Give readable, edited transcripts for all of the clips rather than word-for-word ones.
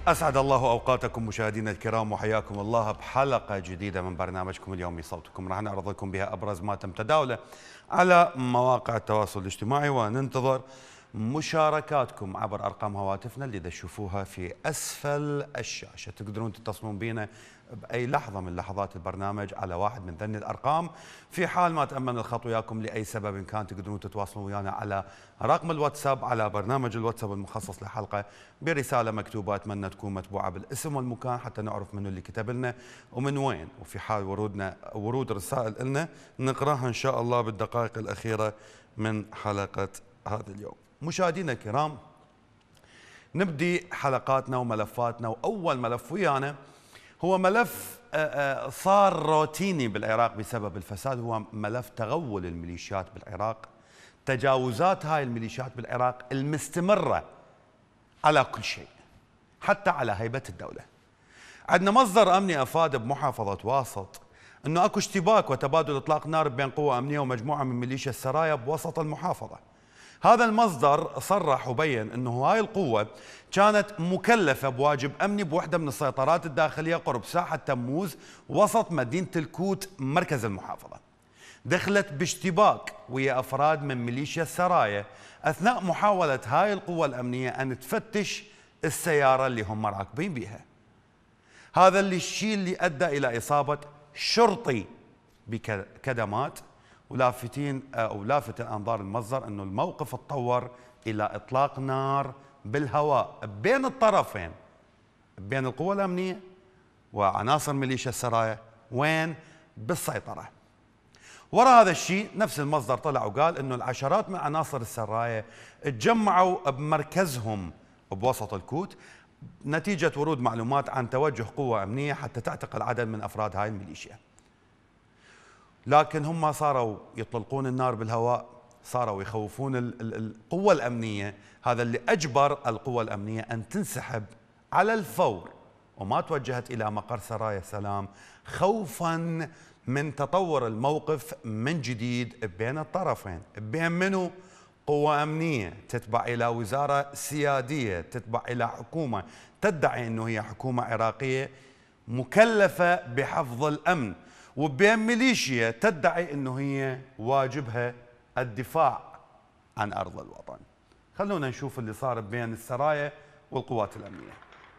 أسعد الله أوقاتكم مشاهدينا الكرام وحياكم الله بحلقة جديدة من برنامجكم اليومي صوتكم. راح نعرض لكم بها أبرز ما تم تداوله على مواقع التواصل الاجتماعي، وننتظر مشاركاتكم عبر أرقام هواتفنا اللي تشوفوها في أسفل الشاشة. تقدرون تتصلون بنا بأي لحظة من لحظات البرنامج على واحد من ذني الأرقام. في حال ما تأمن الخط وياكم لأي سبب كان، تقدرون تتواصلون ويانا على رقم الواتساب، على برنامج الواتساب المخصص للحلقة، برسالة مكتوبة أتمنى تكون متبوعة بالاسم والمكان حتى نعرف منو اللي كتب لنا ومن وين. وفي حال ورود رسائل لنا نقراها إن شاء الله بالدقائق الأخيرة من حلقة هذا اليوم. مشاهدينا الكرام، نبدي حلقاتنا وملفاتنا، وأول ملف ويانا هو ملف صار روتيني بالعراق بسبب الفساد، هو ملف تغول الميليشيات بالعراق، تجاوزات هاي الميليشيات بالعراق المستمرة على كل شيء حتى على هيبة الدولة. عندنا مصدر أمني أفاد بمحافظة واسط أنه أكو اشتباك وتبادل إطلاق نار بين قوة أمنية ومجموعة من ميليشيا السرايا بوسط المحافظة. هذا المصدر صرح وبين أنه هاي القوة كانت مكلفة بواجب أمني بوحدة من السيطرات الداخلية قرب ساحة تموز وسط مدينة الكوت مركز المحافظة. دخلت باشتباك ويا أفراد من ميليشيا السرايا أثناء محاولة هاي القوة الأمنية أن تفتش السيارة اللي هم راكبين بيها. هذا الشيء اللي أدى إلى إصابة شرطي بكدمات، ولافتين أو لافت الأنظار المصدر أنه الموقف تطور إلى إطلاق نار بالهواء بين الطرفين، بين القوة الأمنية وعناصر ميليشيا السرايا. وين؟ بالسيطرة. وراء هذا الشيء نفس المصدر طلع وقال أنه العشرات من عناصر السرايا تجمعوا بمركزهم بوسط الكوت نتيجة ورود معلومات عن توجه قوة أمنية حتى تعتقل عدد من أفراد هاي الميليشيا. لكن هم صاروا يطلقون النار بالهواء، صاروا يخوفون القوة الأمنية، هذا اللي أجبر القوة الأمنية أن تنسحب على الفور وما توجهت إلى مقر سرايا سلام، خوفا من تطور الموقف من جديد بين الطرفين، بين منو؟ قوة أمنية تتبع إلى وزارة سيادية تتبع إلى حكومة تدعي أنه هي حكومة عراقية مكلفة بحفظ الأمن، وبين ميليشيا تدعي أنه هي واجبها الدفاع عن أرض الوطن. خلونا نشوف اللي صار بين السرايا والقوات الأمنية.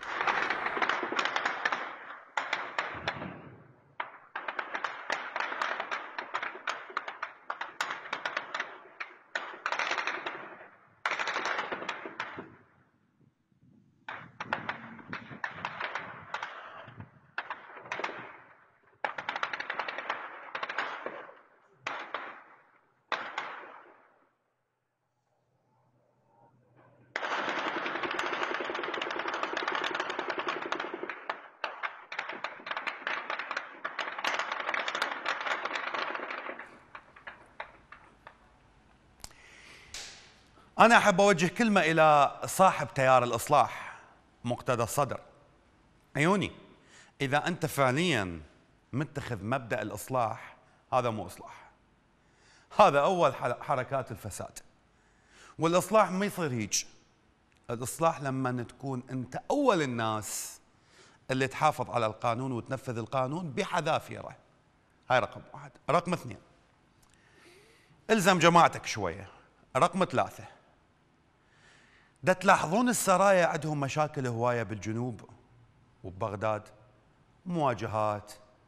أنا أحب أوجه كلمة إلى صاحب تيار الإصلاح مقتدى الصدر. عيوني، إذا أنت فعليا متخذ مبدأ الإصلاح، هذا مو إصلاح، هذا أول حركات الفساد. والإصلاح ما يصير هيك. الإصلاح لما تكون أنت أول الناس اللي تحافظ على القانون وتنفذ القانون بحذافيره. هاي رقم واحد. رقم اثنين، الزم جماعتك شوية. رقم ثلاثة، دا تلاحظون السرايا عندهم مشاكل هواية بالجنوب وببغداد، مواجهات،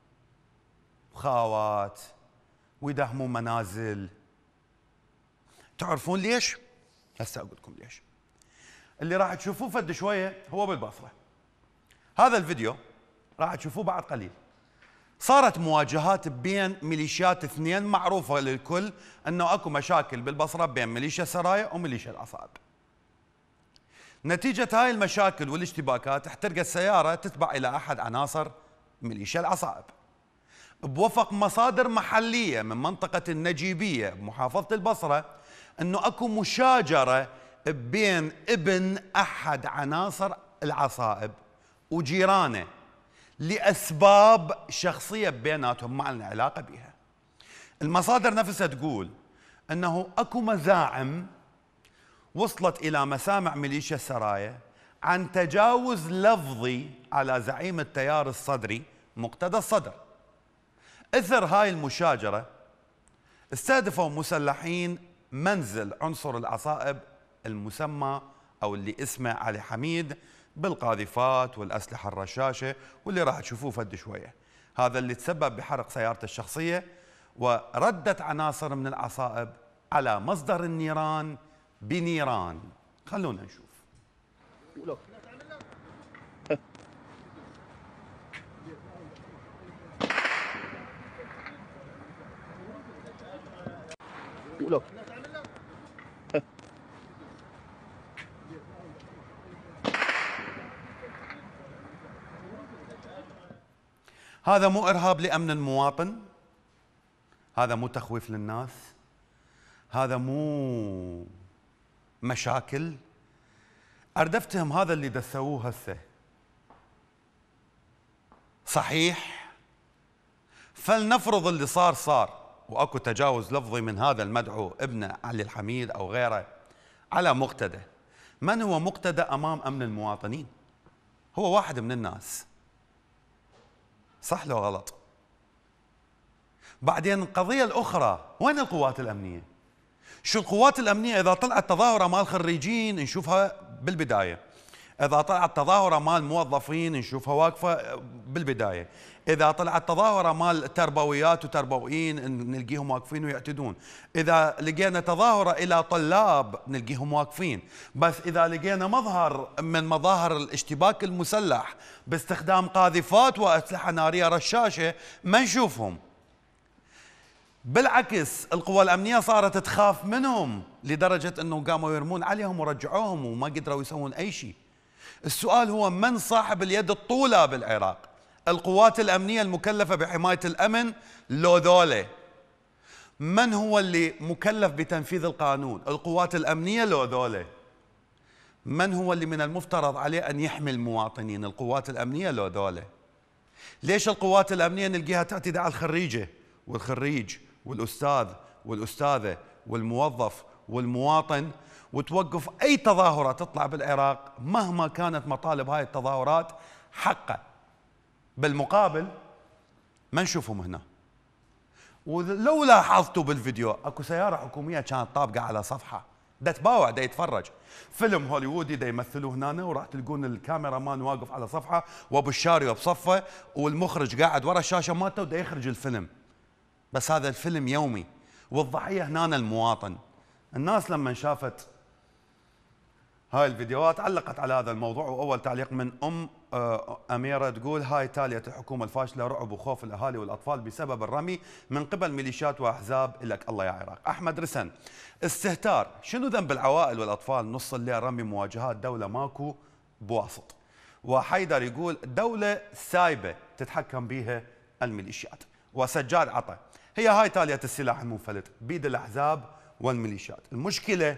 خاوات، ويدهمون منازل. تعرفون ليش؟ هسه اقول لكم ليش. اللي راح تشوفوه فد شوية هو بالبصرة. هذا الفيديو راح تشوفوه بعد قليل. صارت مواجهات بين ميليشيات اثنين، معروفة للكل انه اكو مشاكل بالبصرة بين ميليشيا السرايا وميليشيا العصائب. نتيجة هاي المشاكل والاشتباكات احترقت سيارة تتبع إلى أحد عناصر ميليشيا العصائب. بوفق مصادر محلية من منطقة النجيبية بمحافظة البصرة أنه أكو مشاجرة بين ابن أحد عناصر العصائب وجيرانه لأسباب شخصية بيناتهم ما لنا علاقة بها. المصادر نفسها تقول أنه أكو مزاعم وصلت إلى مسامع ميليشيا السرايا عن تجاوز لفظي على زعيم التيار الصدري مقتدى الصدر. إثر هاي المشاجرة استهدفوا مسلحين منزل عنصر العصائب المسمى أو اللي اسمه علي حميد بالقاذفات والأسلحة الرشاشة، واللي راح تشوفوه فد شوية. هذا اللي تسبب بحرق سيارته الشخصية، وردت عناصر من العصائب على مصدر النيران بنيران. خلونا نشوف. هذا مو إرهاب لأمن المواطن، هذا مو تخويف للناس، هذا مو مشاكل. أردفتهم هذا اللي دسووه هسه صحيح، فلنفرض اللي صار واكو تجاوز لفظي من هذا المدعو ابن علي الحميد او غيره على مقتدى. من هو مقتدى امام امن المواطنين؟ هو واحد من الناس، صح لو غلط؟ بعدين القضية الأخرى، وين القوات الأمنية؟ شو القوات الأمنية إذا طلعت تظاهرة مال خريجين نشوفها بالبداية، إذا طلعت تظاهرة مال موظفين نشوفها واقفة بالبداية، إذا طلعت تظاهرة مال تربويات وتربويين نلقيهم واقفين ويعتدون، إذا لقينا تظاهرة إلى طلاب نلقيهم واقفين، بس إذا لقينا مظهر من مظاهر الاشتباك المسلح باستخدام قاذفات وأسلحة نارية رشاشة ما نشوفهم. بالعكس القوى الأمنية صارت تخاف منهم لدرجة أنه قاموا يرمون عليهم ورجعوهم وما قدروا يسوون أي شيء. السؤال هو من صاحب اليد الطولى بالعراق؟ القوات الأمنية المكلفة بحماية الأمن لو ذولا؟ من هو اللي مكلف بتنفيذ القانون؟ القوات الأمنية لو ذولا؟ من هو اللي من المفترض عليه أن يحمي المواطنين؟ القوات الأمنية لو ذولا؟ ليش القوات الأمنية نلقيها تعتدي على الخريجة والخريج والأستاذ والأستاذة والموظف والمواطن وتوقف أي تظاهرة تطلع بالعراق مهما كانت مطالب هاي التظاهرات حقه؟ بالمقابل ما نشوفهم هنا. ولو لاحظتوا بالفيديو اكو سيارة حكومية كانت طابقة على صفحة، دا تباوع دا يتفرج فيلم هوليوودي دا يمثلوه هنا، وراح تلقون الكاميرا مان واقف على صفحة وابو الشاري بصفه والمخرج قاعد ورا الشاشة مالته ودا يخرج الفيلم. بس هذا الفيلم يومي والضحية هنا المواطن. الناس لما شافت هاي الفيديوهات علقت على هذا الموضوع، واول تعليق من اميره تقول: هاي تاليه الحكومه الفاشله، رعب وخوف الاهالي والاطفال بسبب الرمي من قبل ميليشيات واحزاب. لك الله يا عراق. احمد رسن: استهتار، شنو ذنب العوائل والاطفال؟ نص الليل رمي مواجهات، دوله ماكو بواسط. وحيدر يقول: دوله سايبه تتحكم بها الميليشيات. وسجاد عطا: هي هاي تاليه السلاح المنفلت بيد الاحزاب والميليشيات. المشكله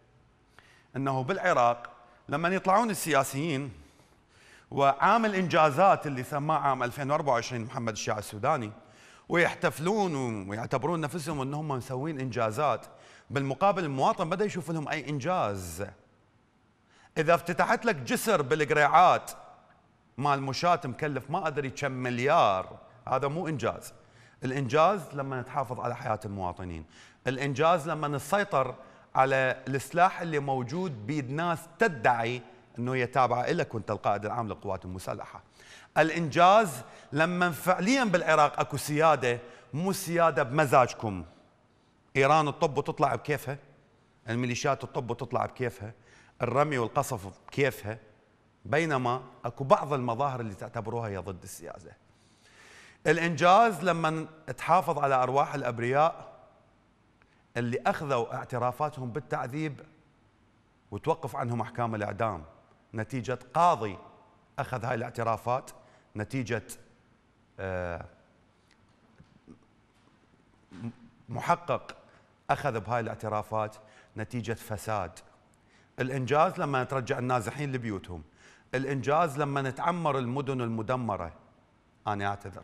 انه بالعراق لما يطلعون السياسيين وعامل انجازات اللي سماه عام 2024 محمد الشيع السوداني ويحتفلون ويعتبرون نفسهم انهم مسوين انجازات، بالمقابل المواطن بدا يشوف لهم اي انجاز. اذا افتتحت لك جسر بالقريعات مال مشاة مكلف ما ادري كم مليار، هذا مو انجاز. الانجاز لما نتحافظ على حياه المواطنين، الانجاز لما نسيطر على السلاح اللي موجود بيد ناس تدعي انه هي تابعه لك وانت القائد العام للقوات المسلحه. الانجاز لما فعليا بالعراق اكو سياده، مو سياده بمزاجكم. ايران تطب وتطلع بكيفها، الميليشيات تطب وتطلع بكيفها، الرمي والقصف بكيفها، بينما اكو بعض المظاهر اللي تعتبروها هي ضد السياسه. الانجاز لما تحافظ على ارواح الابرياء اللي اخذوا اعترافاتهم بالتعذيب وتوقف عنهم احكام الاعدام نتيجه قاضي اخذ هاي الاعترافات، نتيجه محقق اخذ بهاي الاعترافات، نتيجه فساد. الانجاز لما ترجع النازحين لبيوتهم، الانجاز لما نتعمر المدن المدمره. انا اعتذر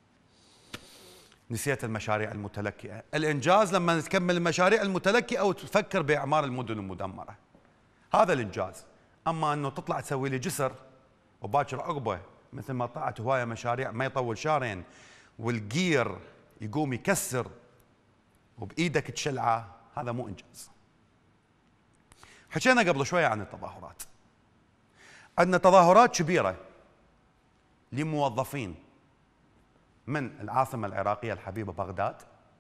نسيت المشاريع المتلكئة. الإنجاز لما تكمل المشاريع المتلكئة وتفكر بإعمار المدن المدمرة، هذا الإنجاز. اما انه تطلع تسوي لي جسر وباكر عقبه مثل ما طلعت هوايه مشاريع ما يطول شهرين والجير يقوم يكسر وبايدك تشلعه، هذا مو انجاز. حكينا قبل شويه عن التظاهرات. عندنا تظاهرات كبيره لموظفين من العاصمه العراقيه الحبيبه بغداد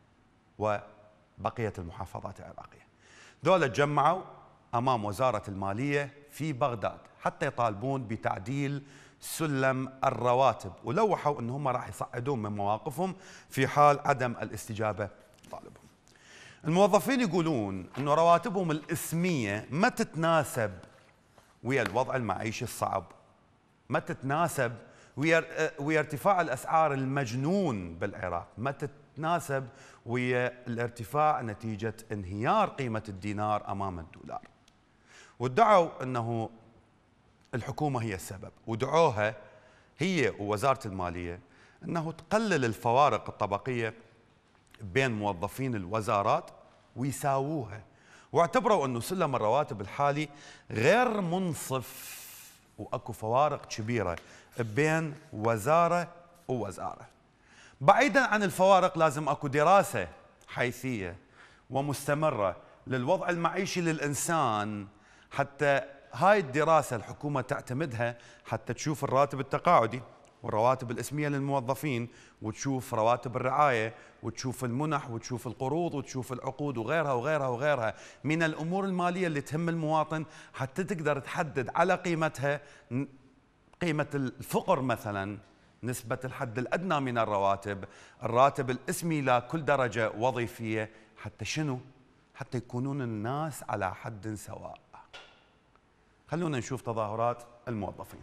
وبقيه المحافظات العراقيه. ذولا تجمعوا امام وزاره الماليه في بغداد حتى يطالبون بتعديل سلم الرواتب، ولوحوا ان هم راح يصعدون من مواقفهم في حال عدم الاستجابه لطالبهم. الموظفين يقولون انه رواتبهم الاسميه ما تتناسب ويا الوضع المعيشي الصعب، ما تتناسب ويا ارتفاع الاسعار المجنون بالعراق، ما تتناسب ويا الارتفاع نتيجه انهيار قيمه الدينار امام الدولار. وادعوا انه الحكومه هي السبب، ودعوها هي ووزاره الماليه انه تقلل الفوارق الطبقيه بين موظفين الوزارات ويساووها، واعتبروا انه سلم الرواتب الحالي غير منصف واكو فوارق كبيره بين وزاره ووزاره. بعيدا عن الفوارق لازم اكو دراسه حيثيه ومستمره للوضع المعيشي للانسان، حتى هاي الدراسه الحكومه تعتمدها حتى تشوف الراتب التقاعدي والرواتب الاسميه للموظفين، وتشوف رواتب الرعايه، وتشوف المنح، وتشوف القروض، وتشوف العقود وغيرها وغيرها وغيرها من الامور الماليه اللي تهم المواطن، حتى تقدر تحدد على قيمتها قيمه الفقر مثلا، نسبه الحد الادنى من الرواتب، الراتب الاسمي لكل درجه وظيفيه، حتى شنو؟ حتى يكونون الناس على حد سواء. خلونا نشوف تظاهرات الموظفين.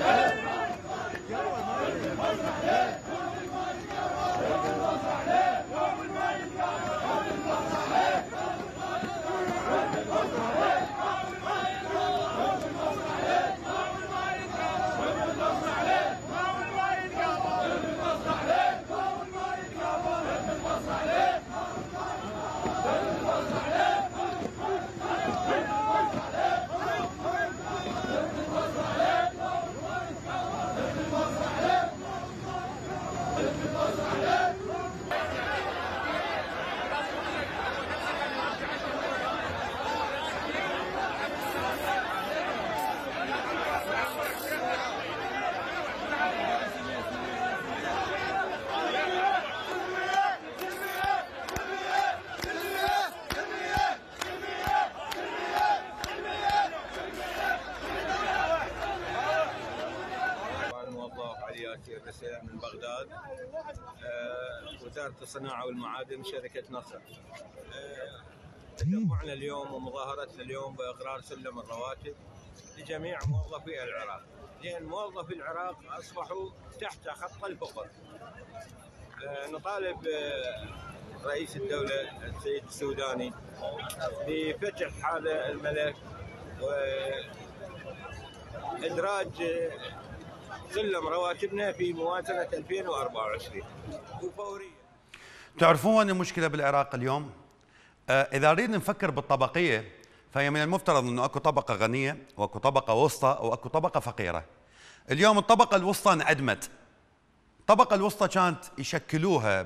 من بغداد، وزارة الصناعة والمعادن، شركة نصر. تجمعنا اليوم ومظاهرتنا اليوم بإقرار سلم الرواتب لجميع موظفي العراق، لأن موظفي العراق أصبحوا تحت خط الفقر. نطالب رئيس الدولة السيد السوداني بفتح هذا الملف وإدراج سلم رواتبنا في موازنة 2024 وفوريا. تعرفون وين المشكلة بالعراق اليوم؟ إذا نريد نفكر بالطبقية فهي من المفترض أنه أكو طبقة غنية وأكو طبقة وسطى وأكو طبقة فقيرة. اليوم الطبقة الوسطى انعدمت. الطبقة الوسطى كانت يشكلوها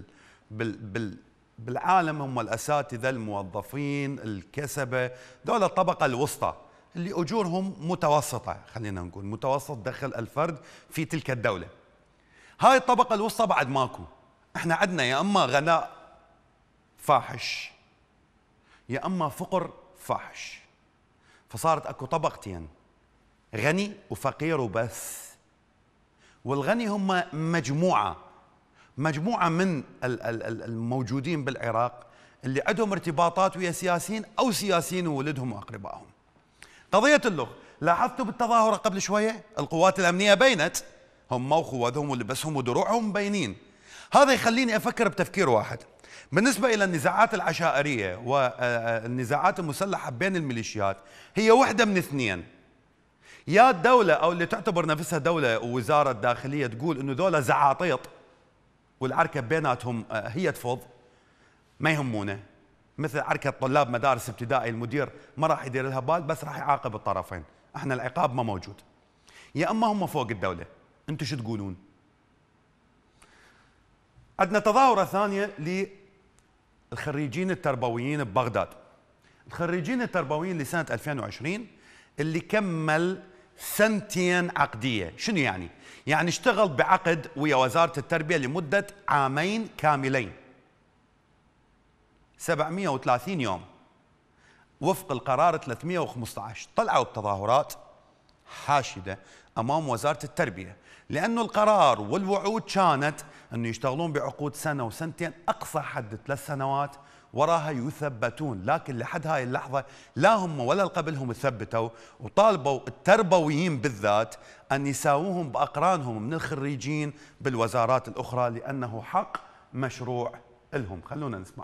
بالعالم هم الأساتذة، الموظفين، الكسبة، دول الطبقة الوسطى اللي أجورهم متوسطة، خلينا نقول متوسط دخل الفرد في تلك الدولة. هاي الطبقة الوسطى بعد ماكو. احنا عندنا يا اما غناء فاحش يا اما فقر فاحش، فصارت اكو طبقتين، غني وفقير وبس. والغني هم مجموعة من الموجودين بالعراق اللي عندهم ارتباطات ويا سياسيين او سياسيين وولدهم واقربائهم. قضية اللغة، لاحظتوا بالتظاهرة قبل شوية القوات الأمنية بينت هم وخوذهم ولبسهم ودروعهم مبينين. هذا يخليني أفكر بتفكير واحد. بالنسبة إلى النزاعات العشائرية والنزاعات المسلحة بين الميليشيات، هي واحدة من اثنين: يا الدولة أو اللي تعتبر نفسها دولة ووزارة داخلية تقول إنه دولة زعاطيط والعركة بيناتهم هي تفض، ما يهمونه، مثل عركة طلاب مدارس ابتدائي، المدير ما راح يدير لها بال بس راح يعاقب الطرفين، احنا العقاب ما موجود، يا اما هم فوق الدوله. انتم شو تقولون؟ عندنا تظاهره ثانيه للخريجين التربويين ببغداد. الخريجين التربويين لسنه 2020 اللي كمل سنتين عقديه. شنو يعني؟ يعني اشتغل بعقد ويا وزاره التربيه لمده عامين كاملين، 730 يوم وفق القرار 315. طلعوا بتظاهرات حاشده امام وزاره التربيه، لانه القرار والوعود كانت انه يشتغلون بعقود سنه وسنتين، اقصى حد 3 سنوات وراها يثبتون. لكن لحد هاي اللحظه لا هم ولا قبلهم ثبتوا، وطالبوا التربويين بالذات ان يساووهم باقرانهم من الخريجين بالوزارات الاخرى، لانه حق مشروع لهم. خلونا نسمع.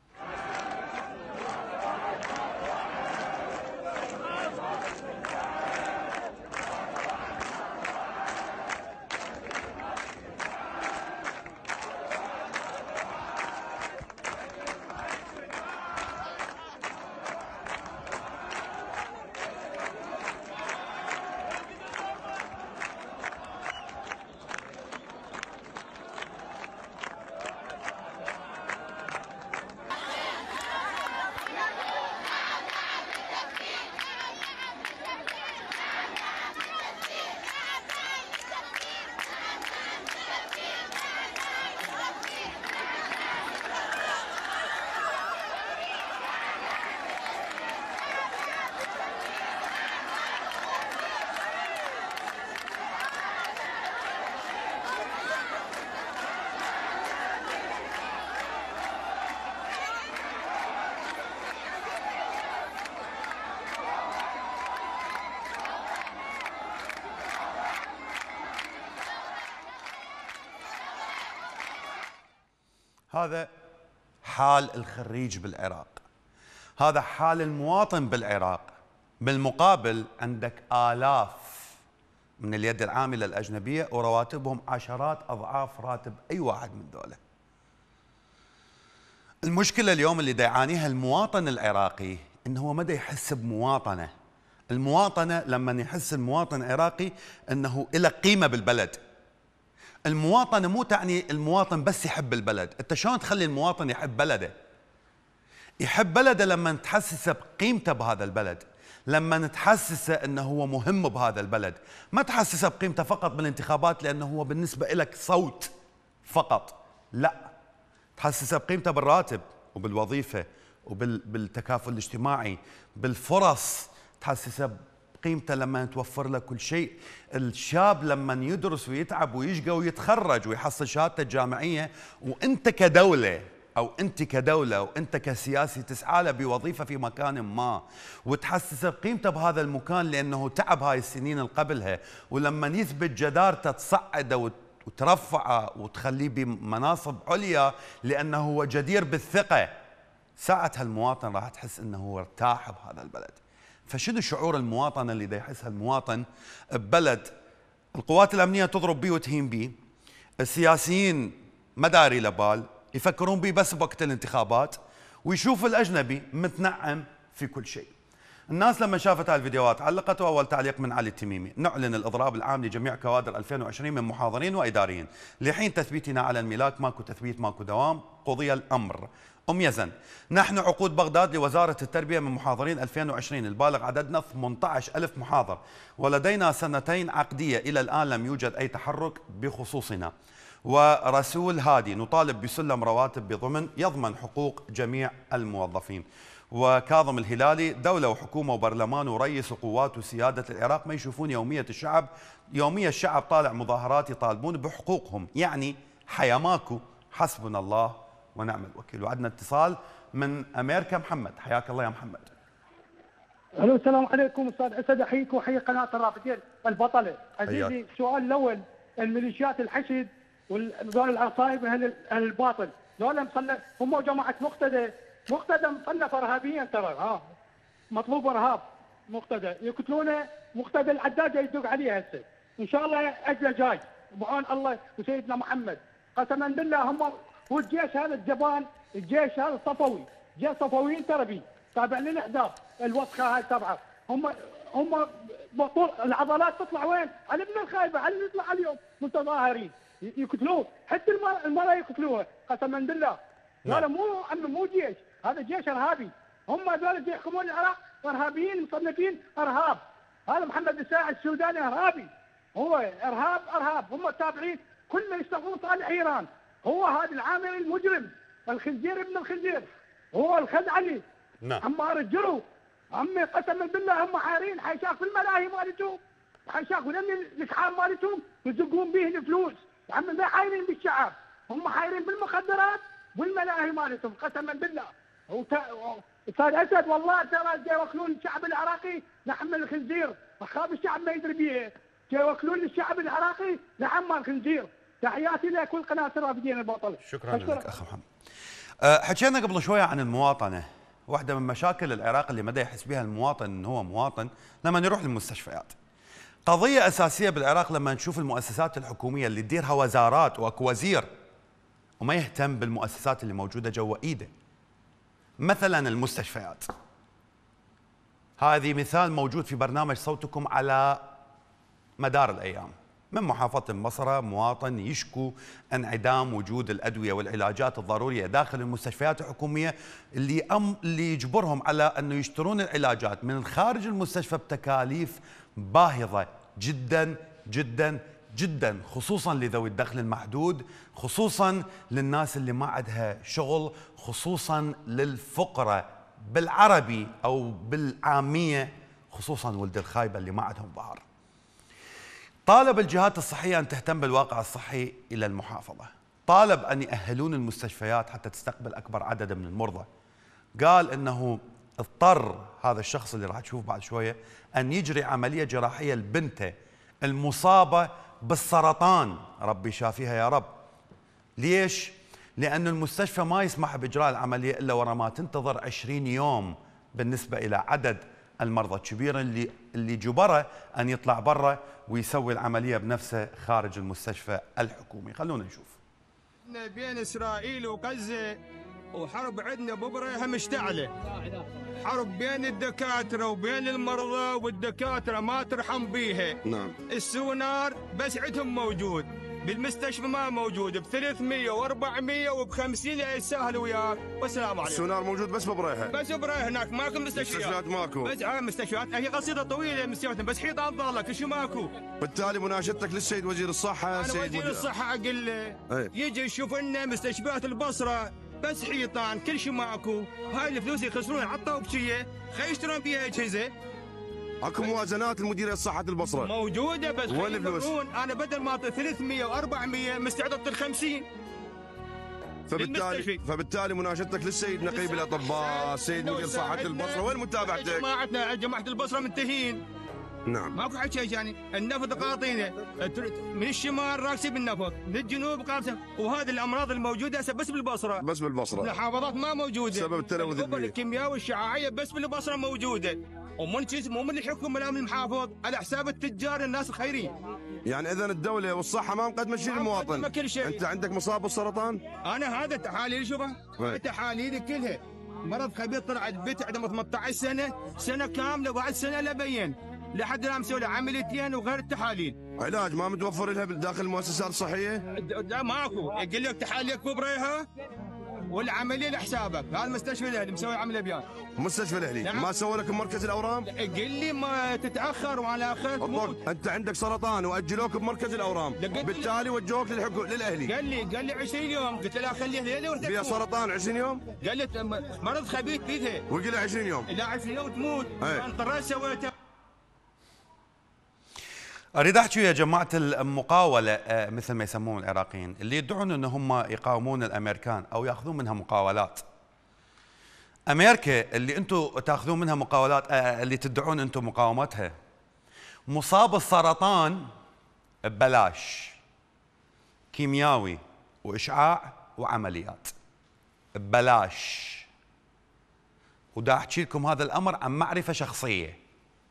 هذا حال الخريج بالعراق، هذا حال المواطن بالعراق. بالمقابل عندك آلاف من اليد العاملة الأجنبية ورواتبهم عشرات أضعاف راتب أي واحد من دولة. المشكلة اليوم اللي دا يعانيها المواطن العراقي إنه هو ما دا يحس بمواطنة. المواطنة لما يحس المواطن العراقي إنه له قيمة بالبلد. المواطنة مو تعني المواطن بس يحب البلد. انت شلون تخلي المواطن يحب بلده؟ يحب بلده لما تحسسه بقيمته بهذا البلد، لما تحسسه انه هو مهم بهذا البلد، ما تحسسه بقيمته فقط بالانتخابات لانه هو بالنسبة لك صوت فقط، لا، تحسسه بقيمته بالراتب وبالوظيفة وبالتكافل الاجتماعي، بالفرص، تحسسه قيمته لما توفر له كل شيء. الشاب لما يدرس ويتعب ويشقى ويتخرج ويحصل شهادته الجامعية، وانت كدولة او انت كدولة وانت كسياسي تسعى له بوظيفة في مكان ما وتحسسه بقيمته بهذا المكان لانه تعب هاي السنين اللي قبلها، ولما يثبت جدارته تصعده وترفعه وتخليه بمناصب عليا لانه هو جدير بالثقة، ساعتها المواطن راح تحس انه هو ارتاح بهذا البلد. فشنو شعور المواطنة اللي دا يحسها المواطن ببلد القوات الأمنية تضرب بيه وتهين بيه، السياسيين ما داري لبال، يفكرون بيه بس بوقت الانتخابات، ويشوف الأجنبي متنعم في كل شيء. الناس لما شافت هاي الفيديوهات علقت، وأول تعليق من علي التميمي: نعلن الإضراب العام لجميع كوادر 2020 من محاضرين وإداريين، لحين تثبيتنا على الملاك ماكو تثبيت ماكو دوام، قضي الأمر. يزن: نحن عقود بغداد لوزارة التربية من محاضرين 2020 البالغ عددنا 18,000 محاضر، ولدينا سنتين عقدية إلى الآن لم يوجد أي تحرك بخصوصنا. ورسول هادي: نطالب بسلم رواتب بضمن يضمن حقوق جميع الموظفين. وكاظم الهلالي: دولة وحكومة وبرلمان ورئيس وقوات وسيادة العراق ما يشوفون يومية الشعب، يومية الشعب طالع مظاهرات يطالبون بحقوقهم، يعني حيا ماكو، حسبنا الله ونعم الوكيل. وعندنا اتصال من امريكا. محمد، حياك الله يا محمد. الو، السلام عليكم استاذ اسد، احييك واحيي قناه الرافدين البطله. عزيزي، السؤال الاول: الميليشيات الحشد وذول العصائب اهل الباطل، ذول مصنف هم جماعه مقتدى مصنف ارهابيين ترى، مطلوب ارهاب مقتدى، يقتلونه مقتدى العداد يدق عليه هسه، ان شاء الله اجله جاي بعون الله وسيدنا محمد. قسما بالله هم والجيش هذا الجبان، الجيش هذا الصفوي، جيش صفويين ترى بيه تابع للاحداث الوسخه هاي تبعه، هم هم بطول العضلات تطلع وين؟ على ابن الخايبه، على اللي يطلع اليوم متظاهرين يقتلوه، حتى المراه يقتلوها قسما بالله. هذا مو جيش، هذا جيش ارهابي. هم هذول اللي يحكمون العراق ارهابيين مصنفين ارهاب. هذا محمد الساعد السوداني ارهابي، هو ارهاب. هم تابعين كل ما يشتغلون صالح ايران. هو هذا العامل المجرم الخنزير ابن الخنزير، هو الخزعلي. نعم. عمار الجرو، عمي قسما بالله هم حايرين حيشاف في الملاهي مالتهم، حيشاف ولم الاسحاب مالتهم يزقون به الفلوس. عمي ما حايرين بالشعب، هم حايرين بالمخدرات والملاهي مالتهم قسما بالله. استاذ اسد والله ترى يوكلون الشعب العراقي لحم الخنزير، اخاف الشعب ما يدري بيه. يوكلون الشعب العراقي لحم الخنزير. تحياتي لكل قناه الرافدين البطل. شكرا لك اخ محمد. حكينا قبل شويه عن المواطنه. واحده من مشاكل العراق اللي مدى يحس بها المواطن انه هو مواطن لما يروح للمستشفيات. قضيه اساسيه بالعراق لما نشوف المؤسسات الحكوميه اللي تديرها وزارات واكو وزير وما يهتم بالمؤسسات اللي موجوده جوا ايده. مثلا المستشفيات. هذه مثال موجود في برنامج صوتكم على مدار الايام. من محافظة البصرة مواطن يشكو انعدام وجود الأدوية والعلاجات الضرورية داخل المستشفيات الحكومية اللي يجبرهم على أنه يشترون العلاجات من خارج المستشفى بتكاليف باهظة جدا جدا جدا، خصوصا لذوي الدخل المحدود، خصوصا للناس اللي ما عندها شغل، خصوصا للفقراء بالعربي أو بالعامية، خصوصا ولد الخايبة اللي ما عندهم ظهر. طالب الجهات الصحية أن تهتم بالواقع الصحي إلى المحافظة. طالب أن يأهلون المستشفيات حتى تستقبل أكبر عدد من المرضى. قال أنه اضطر هذا الشخص اللي راح تشوف بعد شوية أن يجري عملية جراحية لبنته المصابة بالسرطان، ربي شافيها يا رب. ليش؟ لأن المستشفى ما يسمح بإجراء العملية إلا ورا ما تنتظر 20 يوم بالنسبة إلى عدد المرضى الكبير اللي جبره أن يطلع برا ويسوي العملية بنفسه خارج المستشفى الحكومي. خلونا نشوف. بين إسرائيل وغزة وحرب عندنا ببريها مشتعلة، حرب بين الدكاترة وبين المرضى، والدكاترة ما ترحم بيها. نعم. السونار بس عندهم موجود، بالمستشفى ما موجود، ب 300 و400 وب50 يتساهل وياك. والسلام عليكم. السونار موجود بس ببريها. بس ببريها هناك ماكو مستشفيات ماكو. بس مستشفيات هي قصيدة طويلة مستشفيات بس حيطان ضالة كل شيء ماكو. بالتالي مناشدتك للسيد وزير الصحة. أنا وزير الصحة أقول له يجي يشوف لنا مستشفيات البصرة بس حيطان كل شيء ماكو، هاي الفلوس يخسرون عطوا بشيء خي يشترون بيها اجهزه. اكو موازنات المديريه صحه البصره موجوده بس وين الفلوس؟ انا بدل ما اعطي 300 و400 مستعد اعطي 50. فبالتالي مناشدتك للسيد نقيب الاطباء، السيد مدير صحه البصره، وين متابعتك؟ جماعه البصره منتهين. نعم. ماكو حكي يعني النفط قاطينه من الشمال راكسين بالنفط، من الجنوب قاطين، وهذه الامراض الموجوده هسه بس بالبصره. بس بالبصره. المحافظات ما موجوده. سبب التلوث الكيمياء والشعاعيه بس بالبصره موجوده. مو من الحكومه لا من المحافظ، على حساب التجار الناس الخيرين. يعني اذا الدوله والصحه ما مقدمه شيء للمواطن. كل شيء. انت عندك مصاب بالسرطان؟ انا هذا تحاليل شوفها، تحاليلي كلها مرض خبيث طلعت بنت عندها 18 سنه كامله وبعد سنه لبين لحد الان مسوي له عمليتين وغير التحاليل. علاج ما متوفر لها داخل المؤسسات الصحيه؟ لا ماكو، يقول لك تحاليلك ببريها والعمليه لحسابك. هذا المستشفى الاهلي مسوي عمليه بيان. مستشفى الاهلي. نعم. ما سووا لك مركز الاورام؟ قل لي ما تتاخر وعلى اخر تموت. انت عندك سرطان واجلوك بمركز الاورام، بالتالي وجهوك للاهلي. قال لي 20 يوم، قلت له خليه ليله فيها سرطان 20 يوم؟ قال لي مرض خبيث بيدها وقال له 20 يوم. لا 20 يوم تموت. اضطريت سويته. اريد احكي يا جماعه المقاوله مثل ما يسمون العراقيين اللي يدعون ان هم يقاومون الامريكان او ياخذون منها مقاولات. امريكا اللي انتم تاخذون منها مقاولات، اللي تدعون انتم مقاومتها، مصاب السرطان ببلاش، كيمياوي واشعاع وعمليات ببلاش. ودا احكي لكم هذا الامر عن معرفه شخصيه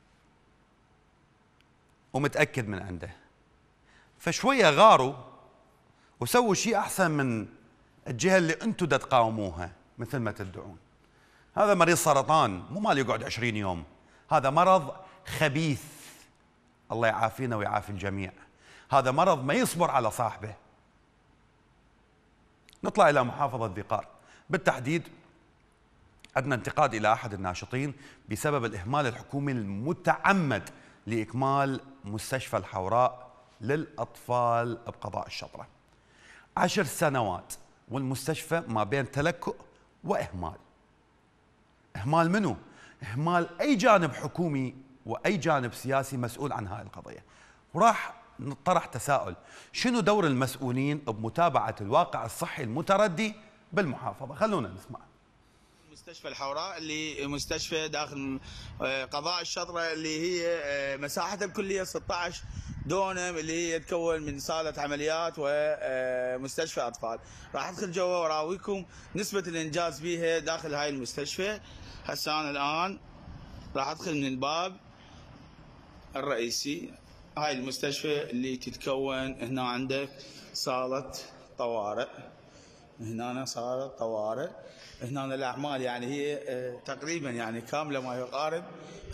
ومتأكد من عنده. فشوية غاروا وسووا شيء أحسن من الجهة اللي أنتم دا تقاوموها مثل ما تدعون. هذا مريض سرطان مو مال يقعد 20 يوم، هذا مرض خبيث، الله يعافينا ويعافي الجميع. هذا مرض ما يصبر على صاحبه. نطلع إلى محافظة ذي قار، بالتحديد عندنا انتقاد إلى أحد الناشطين بسبب الإهمال الحكومي المتعمد لإكمال مستشفى الحوراء للأطفال بقضاء الشطرة. 10 سنوات والمستشفى ما بين تلكؤ وإهمال. إهمال منو؟ إهمال أي جانب حكومي وأي جانب سياسي مسؤول عن هاي القضية. وراح نطرح تساؤل، شنو دور المسؤولين بمتابعة الواقع الصحي المتردي بالمحافظة؟ خلونا نسمع. مستشفى الحوراء اللي مستشفى داخل قضاء الشطرة، اللي هي مساحتها الكلية 16 دونم، اللي هي تكون من صالة عمليات ومستشفى أطفال. راح أدخل جوا وراويكم نسبة الإنجاز بيها داخل هاي المستشفى. هسه أنا الآن راح أدخل من الباب الرئيسي. هاي المستشفى اللي تتكون هنا عندك صالة طوارئ، هنا صالة طوارئ، هنا الأعمال يعني هي تقريبا يعني كاملة ما يقارب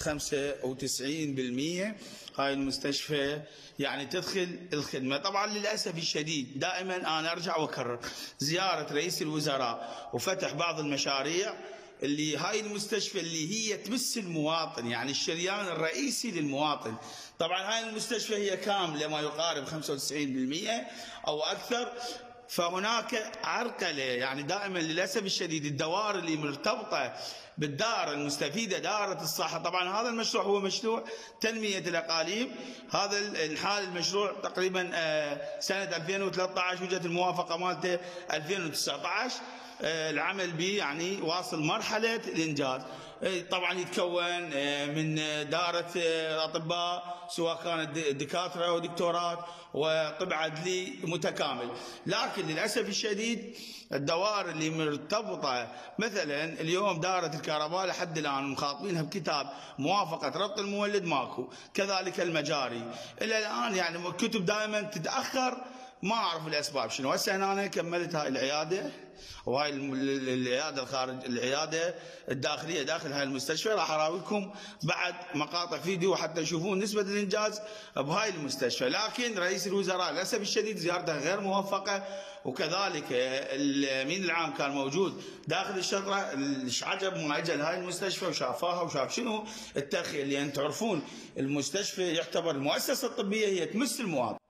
95%. هاي المستشفى يعني تدخل الخدمة. طبعا للأسف الشديد دائما أنا أرجع وأكرر زيارة رئيس الوزراء وفتح بعض المشاريع اللي هاي المستشفى اللي هي تمس المواطن، يعني الشريان الرئيسي للمواطن. طبعا هاي المستشفى هي كاملة ما يقارب 95% أو أكثر، فهناك عرقلة يعني دائما للأسف الشديد. الدوائر اللي مرتبطة بالدائرة المستفيدة دائرة الصحة، طبعا هذا المشروع هو مشروع تنمية الأقاليم. هذا الحال المشروع تقريبا سنة 2013 وجت الموافقة مالته 2019. العمل به يعني واصل مرحلة الإنجاز. طبعا يتكون من دائرة الأطباء سواء كانت دكاترة ودكتورات وطب عدلي متكامل، لكن للأسف الشديد الدوائر اللي مرتبطة مثلا اليوم دائرة الكهرباء لحد الآن مخاطبينها بكتاب موافقة ربط المولد ماكو، كذلك المجاري إلى الآن يعني كتب دائما تتأخر، ما أعرف الأسباب شنو. هسه أنا كملت هاي العيادة وهاي العياده الخارج العياده الداخليه داخل هاي المستشفى. راح اراويكم بعد مقاطع فيديو حتى تشوفون نسبه الانجاز بهاي المستشفى. لكن رئيس الوزراء للاسف الشديد زيارته غير موفقه، وكذلك الامين العام كان موجود داخل الشطره، ايش عجب ما اجى لهاي المستشفى وشافاها وشاف شنو الترخيص. اللي انتم تعرفون المستشفى يعتبر المؤسسه الطبيه هي تمس المواطن.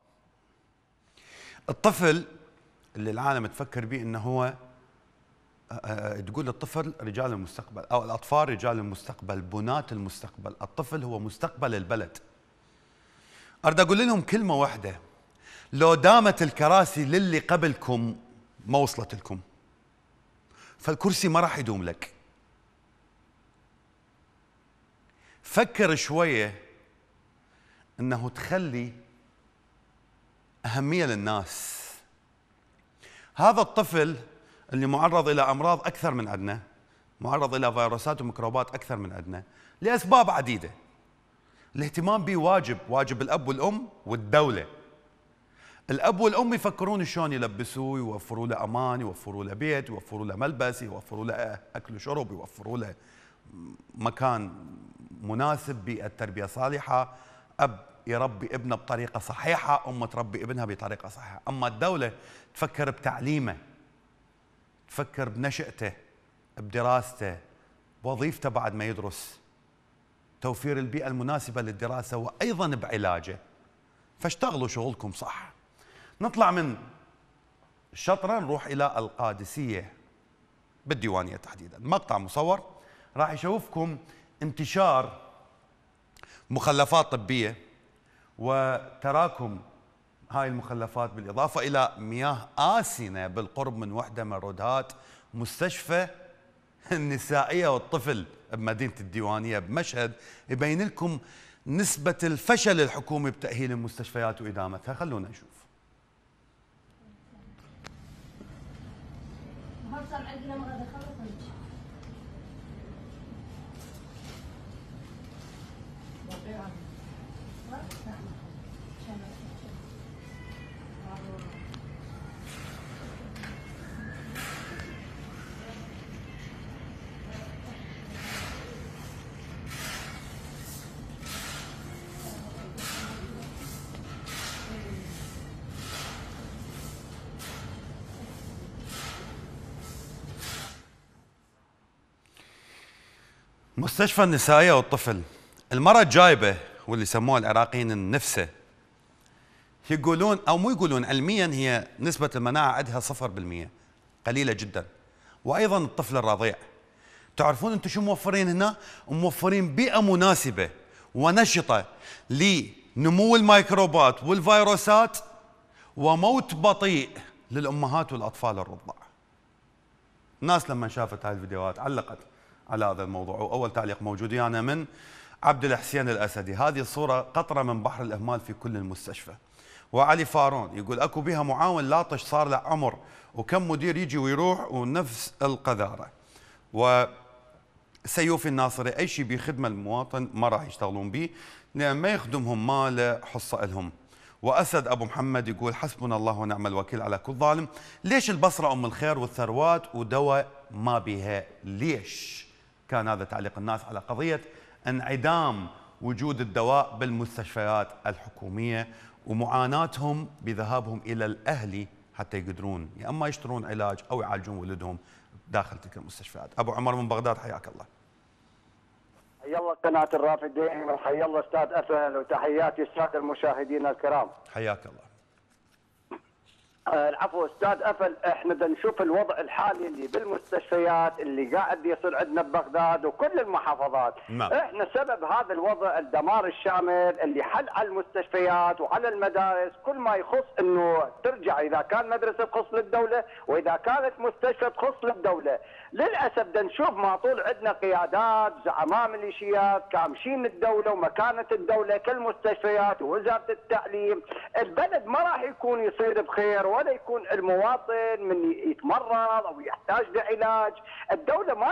الطفل اللي العالم تفكر به انه هو تقول الطفل رجال المستقبل او الاطفال رجال المستقبل، بناة المستقبل، الطفل هو مستقبل البلد. اريد اقول لهم كلمه واحده، لو دامت الكراسي للي قبلكم ما وصلت لكم، فالكرسي ما راح يدوم لك. فكر شويه انه تخلي اهميه للناس. هذا الطفل اللي معرض إلى أمراض أكثر من عندنا، معرض إلى فيروسات وميكروبات أكثر من عندنا لأسباب عديدة. الاهتمام به واجب الأب والأم والدولة. الأب والأم يفكرون شلون يلبسوه، يوفروا له أمان، يوفروا له بيت، يوفروا له ملبس، يوفروا له أكل وشرب، يوفروا له مكان مناسب، بيئة تربية صالحة. أب يربي ابنه بطريقة صحيحة، أم تربي ابنها بطريقة صحيحة. أما الدولة تفكر بتعليمه، تفكر بنشأته، بدراسته، بوظيفته بعد ما يدرس، توفير البيئة المناسبة للدراسة، وأيضا بعلاجه. فاشتغلوا شغلكم صح. نطلع من الشطرة نروح إلى القادسية بالديوانية تحديدا. مقطع مصور راح يشوفكم انتشار مخلفات طبية وتراكم هاي المخلفات، بالإضافة إلى مياه آسنة بالقرب من وحدة من ردهات مستشفى النسائية والطفل بمدينة الديوانية بمشهد، يبين لكم نسبة الفشل الحكومي بتأهيل المستشفيات وإدامتها. خلونا نشوف. مستشفى النسائية والطفل، المرة الجايبة واللي سموها العراقيين النفسة، يقولون أو مو يقولون، علميا هي نسبة المناعة عندها 0%، قليلة جدا. وأيضا الطفل الرضيع، تعرفون أنتم شو موفرين هنا؟ موفرين بيئة مناسبة ونشطة لنمو الميكروبات والفيروسات وموت بطيء للأمهات والأطفال الرضع. الناس لما شافت هاي الفيديوهات علقت على هذا الموضوع، وأول تعليق موجود ويانا من عبد الحسين الأسدي: هذه الصورة قطرة من بحر الإهمال في كل المستشفى. وعلي فارون يقول: اكو بها معاون لاطش صار له عمر وكم مدير يجي ويروح ونفس القذاره. وسيوفي الناصري: اي شيء بخدمه المواطن ما راح يشتغلون به لان ما يخدمهم ما له حصه لهم. واسد ابو محمد يقول: حسبنا الله ونعم الوكيل على كل ظالم. ليش البصره ام الخير والثروات ودواء ما بها؟ ليش؟ كان هذا تعليق الناس على قضيه انعدام وجود الدواء بالمستشفيات الحكوميه ومعاناتهم بذهابهم إلى الأهلي حتى يقدرون يا أما يشترون علاج أو يعالجون ولدهم داخل تلك المستشفيات. أبو عمر من بغداد، حياك الله. حيا الله قناة الرافدين وحيا الله أستاذ أفل، وتحياتي السادة المشاهدين الكرام. حياك الله. العفو استاذ افل، احنا بدنا نشوف الوضع الحالي اللي بالمستشفيات اللي قاعد يصير عندنا ببغداد وكل المحافظات. احنا سبب هذا الوضع الدمار الشامل اللي حل على المستشفيات وعلى المدارس، كل ما يخص انه ترجع اذا كان مدرسه تخص للدوله واذا كانت مستشفى تخص للدوله. للاسف بدنا نشوف ما طول عندنا قيادات زعماء ميليشيات كامشين الدوله ومكانه الدوله كالمستشفيات ووزاره التعليم. البلد ما راح يكون يصير بخير ولا يكون المواطن من يتمرض او يحتاج لعلاج. الدوله ما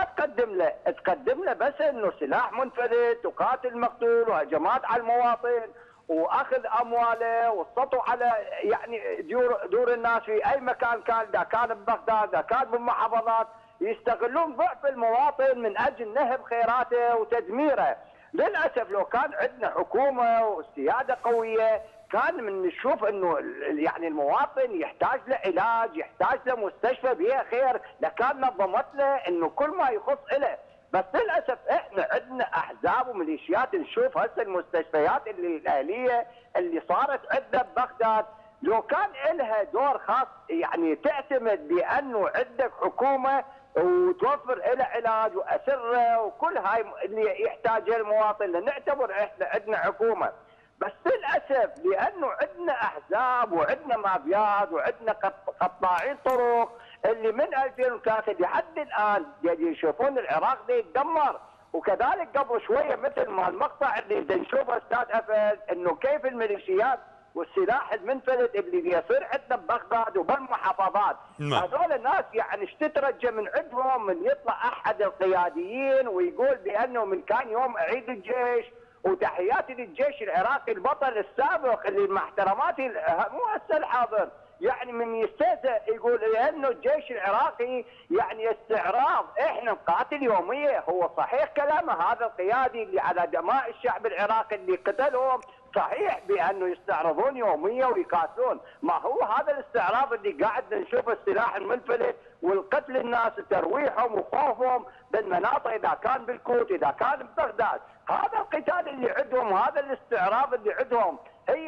تقدم له بس انه سلاح منفلت وقاتل مقتول وهجمات على المواطن واخذ امواله والسطو على يعني دور الناس في اي مكان كان، اذا كان ببغداد اذا كان بالمحافظات، يستغلون ضعف المواطن من اجل نهب خيراته وتدميره. للاسف لو كان عندنا حكومه وسياده قويه كان من نشوف انه يعني المواطن يحتاج له علاج، يحتاج له مستشفى بها خير، لكان نظمت له انه كل ما يخص له. بس للاسف احنا عندنا احزاب وميليشيات. نشوف هسه المستشفيات اللي الاهليه اللي صارت عندنا ببغداد، لو كان لها دور خاص يعني تعتمد بانه عندك حكومه وتوفر له علاج واسره وكل هاي اللي يحتاجها المواطن، لنعتبر احنا عندنا حكومه. بس للاسف لانه عندنا احزاب وعندنا مافيات وعندنا قطاعين طرق اللي من 2003 لحد الان يشوفون العراق يتدمر. وكذلك قبل شويه مثل ما المقطع اللي نشوفه استاذ افل انه كيف الميليشيات والسلاح المنفلت اللي يصير عندنا ببغداد وبالمحافظات. هذول الناس يعني ايش تترجى من عندهم من يطلع احد القياديين ويقول بانه من كان يوم اعيد الجيش وتحياتي للجيش العراقي البطل السابق اللي مع احتراماتي مو هسه الحاضر، يعني من يستهزئ يقول لانه الجيش العراقي يعني استعراض، احنا نقاتل يوميا. هو صحيح كلامه هذا القيادي اللي على دماء الشعب العراقي اللي قتلهم، صحيح بانه يستعرضون يوميا ويقاتلون، ما هو هذا الاستعراض اللي قاعد نشوف السلاح المنفلت والقتل الناس ترويحهم وخوفهم بالمناطق اذا كان بالكوت اذا كان ببغداد. هذا القتال اللي عندهم، هذا الاستعراض اللي عندهم،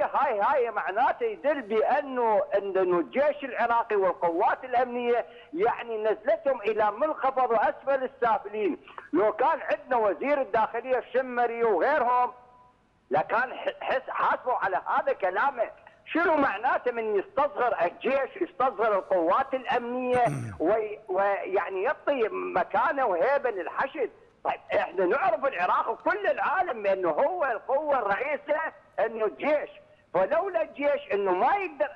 هاي معناته يدل بانه الجيش العراقي والقوات الامنيه يعني نزلتهم الى منخفض واسفل السافلين. لو كان عندنا وزير الداخليه الشمري وغيرهم لكان حاسبوا على هذا كلامه. شنو معناته من يستصغر الجيش يستصغر القوات الامنيه ويعني يعطي مكانه وهيبه للحشد؟ طيب احنا نعرف العراق وكل العالم بانه هو القوه الرئيسه انه الجيش، فلولا الجيش انه ما يقدر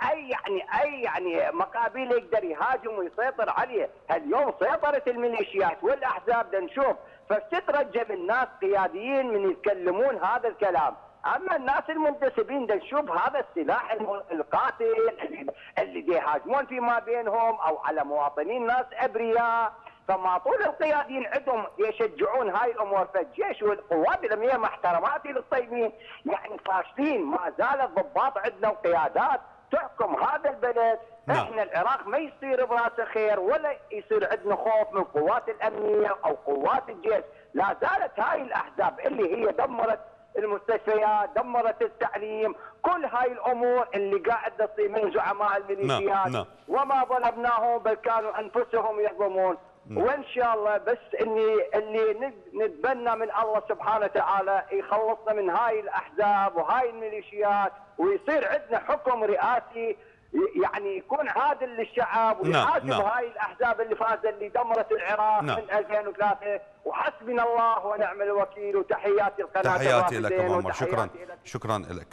اي مقابيل يقدر يهاجم ويسيطر عليه. اليوم سيطرت الميليشيات والاحزاب بدنا نشوف، فاستترجى من الناس قياديين من يتكلمون هذا الكلام. اما الناس المنتسبين بدنا نشوف هذا السلاح القاتل اللي يهاجمون فيما بينهم او على مواطنين ناس ابرياء. فما طول القياديين عندهم يشجعون هاي الامور، فالجيش والقوات الامنيه مع احتراماتي للطيبين يعني فاشلين. ما زال الضباط عندنا وقيادات تحكم هذا البلد. احنا العراق ما يصير براسه خير ولا يصير عندنا خوف من قوات الامنيه او قوات الجيش. لا زالت هاي الاحزاب اللي هي دمرت المستشفيات، دمرت التعليم، كل هاي الامور اللي قاعد تصير من زعماء الميليشيات. وما ظلمناهم بل كانوا انفسهم يظلمون. وان شاء الله بس اللي نتبنى من الله سبحانه وتعالى يخلصنا من هاي الاحزاب وهاي الميليشيات، ويصير عندنا حكم رئاسي يعني يكون عادل للشعب ويحاسب هاي الاحزاب اللي فازت اللي دمرت العراق من 2003. وحسبنا الله ونعم الوكيل. وتحياتي القناه. تحياتي لك ابو عمر. شكرا لك.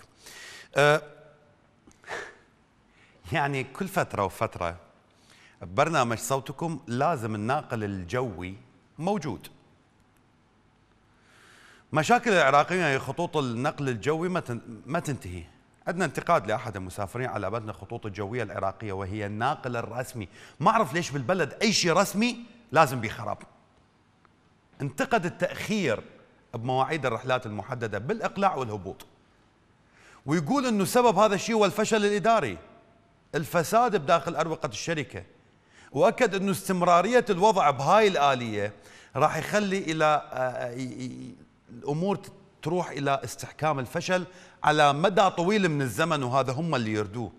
يعني كل فتره وفتره ببرنامج صوتكم لازم الناقل الجوي موجود. مشاكل العراقيين هي خطوط النقل الجوي ما تنتهي. عندنا انتقاد لاحد المسافرين على متن الخطوط الجويه العراقيه وهي الناقل الرسمي. ما اعرف ليش بالبلد اي شيء رسمي لازم بيخرب. انتقد التاخير بمواعيد الرحلات المحدده بالاقلاع والهبوط، ويقول انه سبب هذا الشيء هو الفشل الاداري، الفساد بداخل اروقه الشركه، واكد انه استمراريه الوضع بهاي الاليه راح يخلي الى الامور تروح الى استحكام الفشل على مدى طويل من الزمن، وهذا هم اللي يردوه.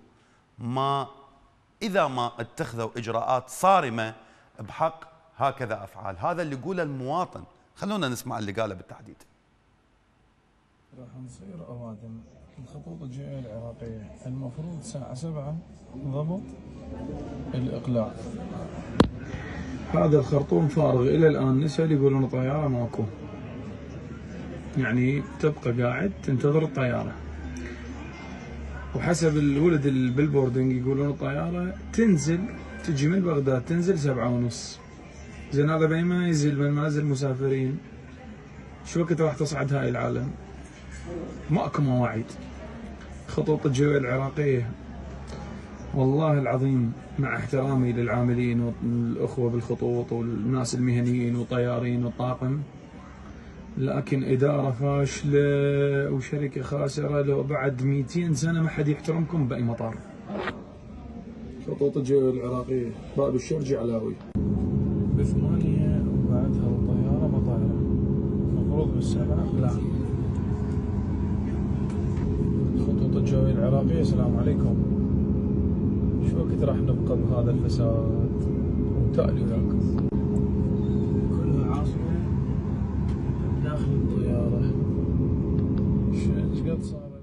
اذا ما اتخذوا اجراءات صارمه بحق هكذا افعال. هذا اللي يقوله المواطن. خلونا نسمع اللي قاله بالتحديد. راح نصير اوادم الخطوط الجويه العراقيه، المفروض الساعه 7 ضبط الاقلاع. هذا الخرطوم فارغ الى الان. نسال يقولون طياره ماكو، يعني تبقى قاعد تنتظر الطياره. وحسب الولد بالبوردنج يقولون الطياره تنزل تجي من بغداد تنزل 7:30. زين هذا بينما ينزل من منازل المسافرين شو وقت راح تصعد هاي العالم؟ ماكو مواعيد. خطوط الجوية العراقية والله العظيم مع احترامي للعاملين والاخوة بالخطوط والناس المهنيين والطيارين والطاقم، لكن إدارة فاشلة وشركة خاسرة. لو بعد 200 سنة ما حد يحترمكم بأي مطار. خطوط الجوية العراقية باب الشرجي علاوي ب8 وبعدها الطيارة مطايرة، المفروض بال7 لا. خطوط الجوية العراقية السلام عليكم. شو وقت راح نبقى بهذا الفساد وتألي وياك؟ كلها عاصفة داخل الطيارة. ايش قد صارت؟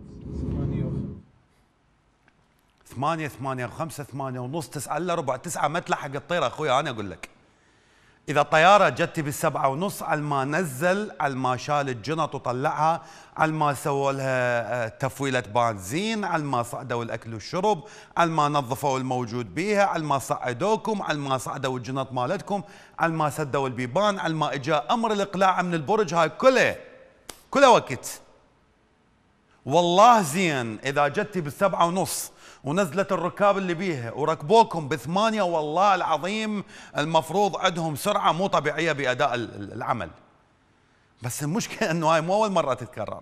8 و5 8:30 9 الا ربع 9 ما تلحق الطياره اخويا. انا اقول لك اذا الطياره جتي ب7:30 على ما نزل، على ما شال الجنط وطلعها، على ما سووا لها تفويله بنزين، على ما صعدوا الاكل والشرب، على ما نظفوا الموجود بيها، على ما صعدوكم، على ما صعدوا الجنط مالتكم، على ما سدوا البيبان، على ما اجى امر الاقلاع من البرج. هاي كله وقت. والله زين اذا جتي ب7:30 ونزلت الركاب اللي بيها وركبوكم ب8، والله العظيم المفروض عندهم سرعة مو طبيعية بأداء العمل. بس المشكلة انه هاي مو أول مرة تتكرر،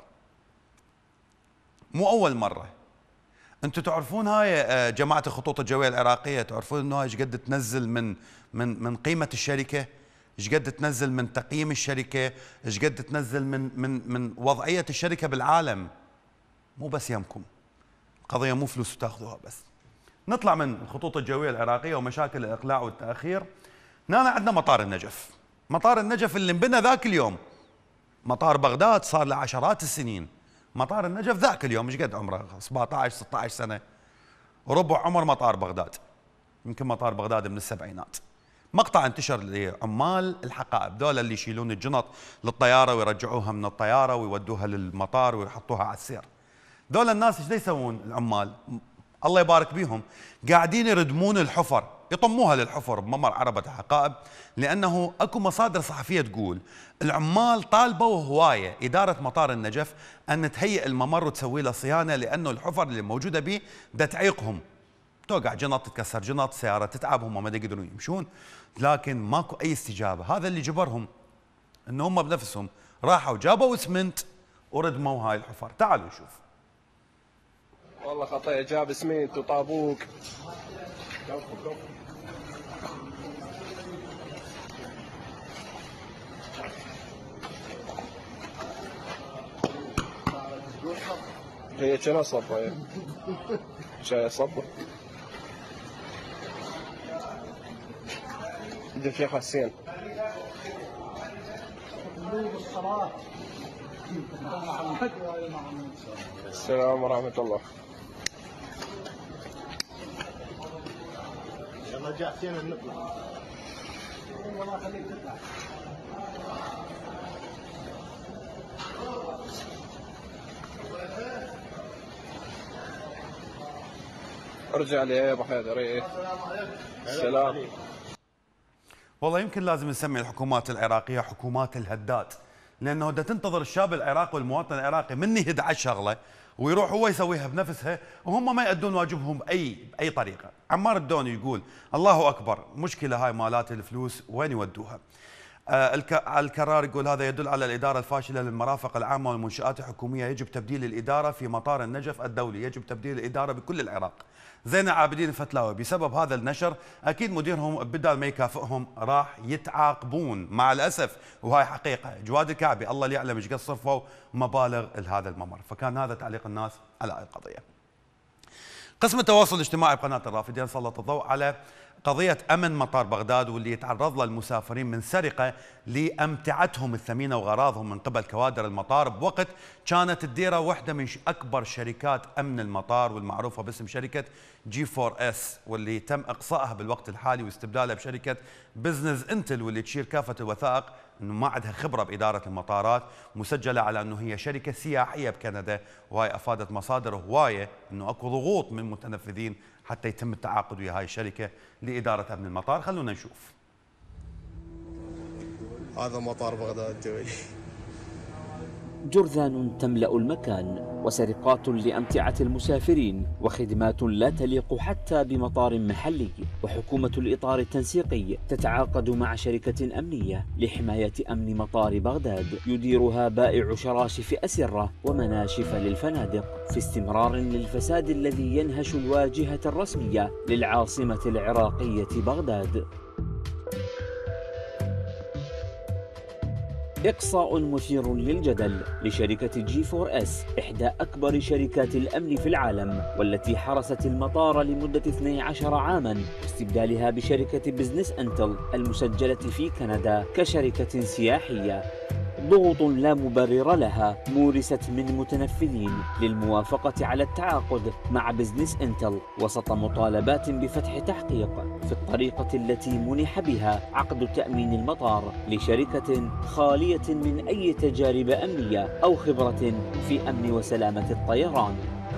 مو أول مرة. انتم تعرفون هاي جماعة الخطوط الجوية العراقية، تعرفون انه هاي ايش قد تنزل من قيمة الشركة، ايش قد تنزل من تقييم الشركة، ايش قد تنزل من وضعية الشركة بالعالم. مو بس يمكم قضية مو فلوس تاخذوها بس. نطلع من الخطوط الجوية العراقية ومشاكل الإقلاع والتأخير. هنا عندنا مطار النجف. مطار النجف اللي انبنى ذاك اليوم. مطار بغداد صار له عشرات السنين. مطار النجف ذاك اليوم ايش قد عمره؟ 17 16 سنة. ربع عمر مطار بغداد. يمكن مطار بغداد من السبعينات. مقطع انتشر لعمال الحقائب، ذولا اللي يشيلون الجنط للطيارة ويرجعوها من الطيارة ويودوها للمطار ويحطوها على السير. ذولا الناس ايش يسوون العمال؟ الله يبارك بيهم، قاعدين يردمون الحفر، يطموها للحفر بممر عربة الحقائب، لأنه اكو مصادر صحفية تقول العمال طالبوا هواية إدارة مطار النجف أن تهيئ الممر وتسوي له صيانة، لأنه الحفر اللي موجودة به دا تعيقهم. توقع جنط، تتكسر جنط، سيارة تتعب، هم ما يقدرون يمشون، لكن ماكو أي استجابة. هذا اللي جبرهم أن هم بنفسهم راحوا جابوا اسمنت وردموا هاي الحفر. تعالوا نشوف. والله خطية، جاب سميت وطابوق. هي كنا صبة، جاية صبة. بدي فيها حسين. السلام ورحمة الله. يلا جاهزين نطلع. والله خليك تطلع. ارجع لي يا ابو حيدر. ايه السلام. والله يمكن لازم نسمي الحكومات العراقيه حكومات الهداد، لانه بدها تنتظر الشاب العراقي والمواطن العراقي من يهد على الشغله ويروح هو يسويها بنفسها وهم ما يأدون واجبهم باي طريقه. عمار الدوني يقول الله اكبر، مشكله هاي مالات الفلوس وين يودوها؟ الكرار يقول هذا يدل على الإدارة الفاشلة للمرافق العامة والمنشآت الحكومية، يجب تبديل الإدارة في مطار النجف الدولي، يجب تبديل الإدارة بكل العراق. زين عابدين الفتلاوي بسبب هذا النشر أكيد مديرهم بدال ما يكافئهم راح يتعاقبون مع الأسف، وهاي حقيقة. جواد الكعبي الله اللي يعلم ايش قد صرفوا مبالغ لهذا الممر. فكان هذا تعليق الناس على القضية. قسم التواصل الاجتماعي بقناة الرافدين سلط الضوء على قضية أمن مطار بغداد واللي يتعرض له المسافرين من سرقة لأمتعتهم الثمينة وغراضهم من قبل كوادر المطار، بوقت كانت الديرة واحدة من أكبر شركات أمن المطار والمعروفة باسم شركة G4S، واللي تم إقصائها بالوقت الحالي واستبدالها بشركة بزنس انتل، واللي تشير كافة الوثائق أنه ما عندها خبرة بإدارة المطارات، مسجلة على أنه هي شركة سياحية بكندا. وهي أفادت مصادر هواية أنه أكو ضغوط من المتنفذين حتى يتم التعاقد ويا هاي الشركة لإدارة أمن المطار. خلونا نشوف. هذا مطار بغداد الدولي. جرذان تملأ المكان وسرقات لأمتعة المسافرين وخدمات لا تليق حتى بمطار محلي. وحكومة الإطار التنسيقي تتعاقد مع شركة أمنية لحماية أمن مطار بغداد يديرها بائع شراشف أسرة ومناشف للفنادق، في استمرار للفساد الذي ينهش الواجهة الرسمية للعاصمة العراقية بغداد. إقصاء مثير للجدل لشركة G4S، إحدى أكبر شركات الأمن في العالم والتي حرست المطار لمدة 12 عاماً، واستبدالها بشركة بزنس انتل المسجلة في كندا كشركة سياحية. ضغوط لا مبرر لها مورست من متنفذين للموافقة على التعاقد مع بزنس انتل وسط مطالبات بفتح تحقيق في الطريقة التي منح بها عقد تأمين المطار لشركة خالية من أي تجارب أمنية أو خبرة في أمن وسلامة الطيران.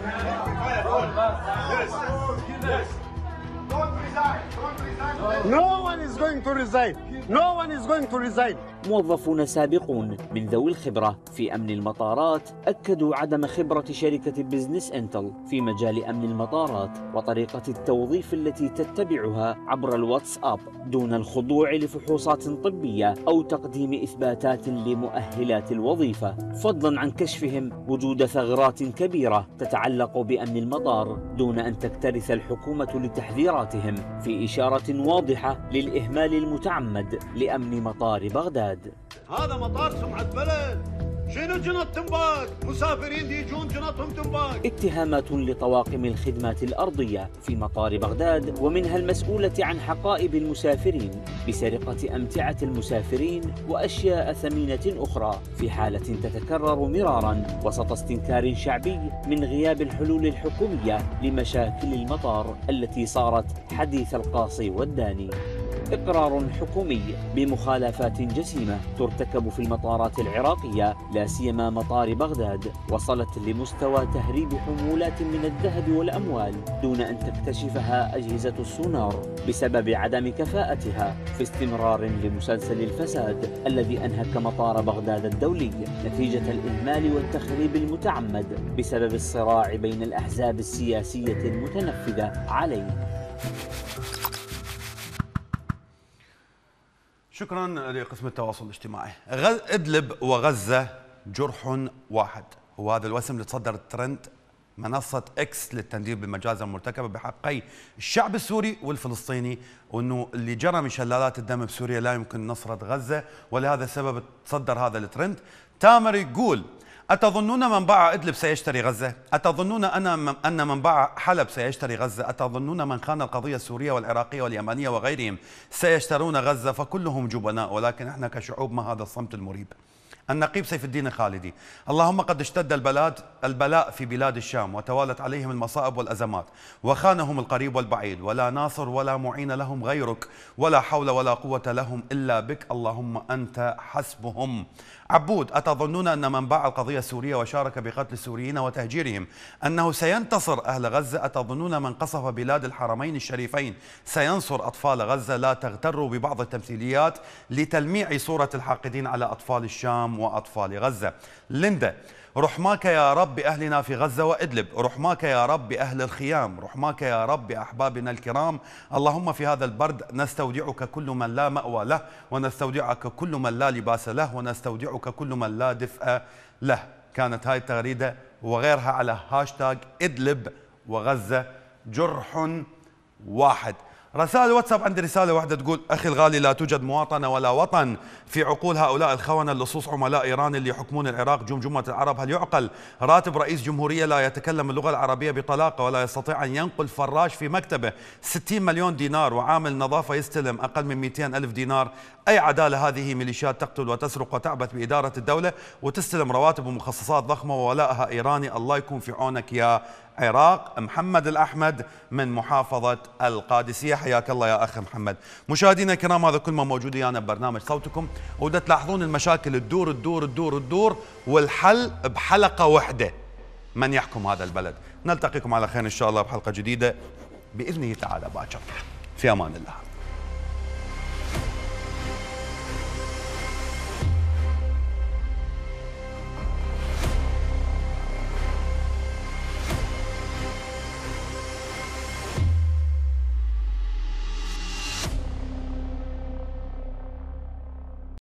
No one is going to resign. No one is going to resign. موظفون سابقون من ذوي الخبرة في أمن المطارات أكدوا عدم خبرة شركة بزنس انتل في مجال أمن المطارات وطريقة التوظيف التي تتبعها عبر الواتساب دون الخضوع لفحوصات طبية أو تقديم إثباتات لمؤهلات الوظيفة، فضلا عن كشفهم وجود ثغرات كبيرة تتعلق بأمن المطار دون أن تكترث الحكومة لتحذيراتهم، في إشارة واضحة للإهمال المتعمد لأمن مطار بغداد. هذا مطار سمعة بلد. شنو جنط تنباك؟ مسافرين دي يجون جنطهم تنباك. اتهامات لطواقم الخدمات الأرضية في مطار بغداد ومنها المسؤولة عن حقائب المسافرين بسرقة أمتعة المسافرين وأشياء ثمينة أخرى، في حالة تتكرر مرارا وسط استنكار شعبي من غياب الحلول الحكومية لمشاكل المطار التي صارت حديث القاصي والداني. إقرار حكومي بمخالفات جسيمة ترتكب في المطارات العراقية لا سيما مطار بغداد وصلت لمستوى تهريب حمولات من الذهب والأموال دون أن تكتشفها أجهزة السونار بسبب عدم كفاءتها، في استمرار لمسلسل الفساد الذي أنهك مطار بغداد الدولي نتيجة الإهمال والتخريب المتعمد بسبب الصراع بين الأحزاب السياسية المتنفذة عليه. شكرا لقسم التواصل الاجتماعي. إدلب وغزة جرح واحد، وهذا الوسم اللي تصدر الترند منصة اكس للتنديد بالمجازر المرتكبة بحقي الشعب السوري والفلسطيني، وانه اللي جرى من شلالات الدم بسوريا لا يمكن نصرة غزة، ولهذا السبب تصدر هذا الترند. تامر يقول: أتظنون من باع إدلب سيشتري غزة؟ أتظنون أن من باع حلب سيشتري غزة؟ أتظنون من خان القضية السورية والعراقية واليمنية وغيرهم سيشترون غزة؟ فكلهم جبناء، ولكن احنا كشعوب ما هذا الصمت المريب. النقيب سيف الدين الخالدي: اللهم قد اشتد البلاء في بلاد الشام وتوالت عليهم المصائب والأزمات وخانهم القريب والبعيد، ولا ناصر ولا معين لهم غيرك، ولا حول ولا قوة لهم إلا بك، اللهم أنت حسبهم. عبود: أتظنون أن من باع القضية السورية وشارك بقتل السوريين وتهجيرهم أنه سينتصر أهل غزة؟ أتظنون من قصف بلاد الحرمين الشريفين سينصر أطفال غزة؟ لا تغتروا ببعض التمثيليات لتلميع صورة الحاقدين على أطفال الشام وأطفال غزة. ليندا: رحماك يا رب بأهلنا في غزة وإدلب، رحماك يا رب بأهل الخيام، رحماك يا رب بأحبابنا الكرام، اللهم في هذا البرد نستودعك كل من لا مأوى له، ونستودعك كل من لا لباس له، ونستودعك كل من لا دفء له. كانت هاي التغريدة وغيرها على هاشتاج إدلب وغزة جرح واحد. رسائل واتساب، عندي رسالة واحدة تقول: أخي الغالي، لا توجد مواطنة ولا وطن في عقول هؤلاء الخونة اللصوص عملاء إيران اللي يحكمون العراق جمجمة العرب. هل يعقل راتب رئيس جمهورية لا يتكلم اللغة العربية بطلاقة ولا يستطيع أن ينقل فراش في مكتبه 60 مليون دينار، وعامل نظافة يستلم أقل من 200 ألف دينار؟ أي عدالة هذه؟ ميليشيات تقتل وتسرق وتعبث بإدارة الدولة وتستلم رواتب ومخصصات ضخمة وولائها إيراني. الله يكون في عونك يا عراق. محمد الأحمد من محافظة القادسية، حياك الله يا أخي محمد. مشاهدينا الكرام، هذا كل ما موجود أنا ببرنامج صوتكم، ودا تلاحظون المشاكل تدور تدور تدور تدور، والحل بحلقة واحدة: من يحكم هذا البلد. نلتقيكم على خير إن شاء الله بحلقة جديدة بإذنه تعالى باكر. في أمان الله.